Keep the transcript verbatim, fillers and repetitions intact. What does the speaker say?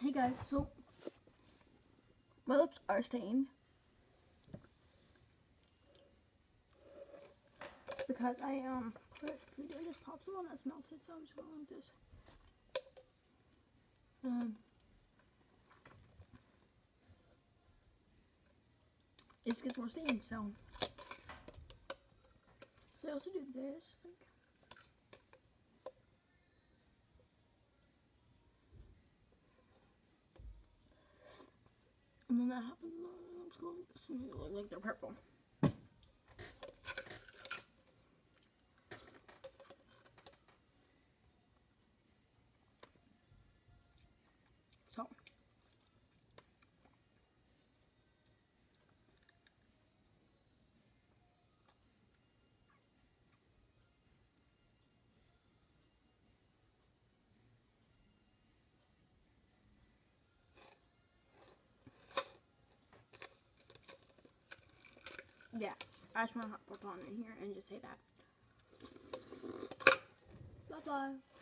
Hey guys, so my lips are stained because I um put food in this popsicle and that's melted, so I'm just going like this. Um, it just gets more stained, so so I also do this. Like, and when that happens, I'm just going to look like they're purple. So, yeah, I just want to put on in here and just say that. Bye bye.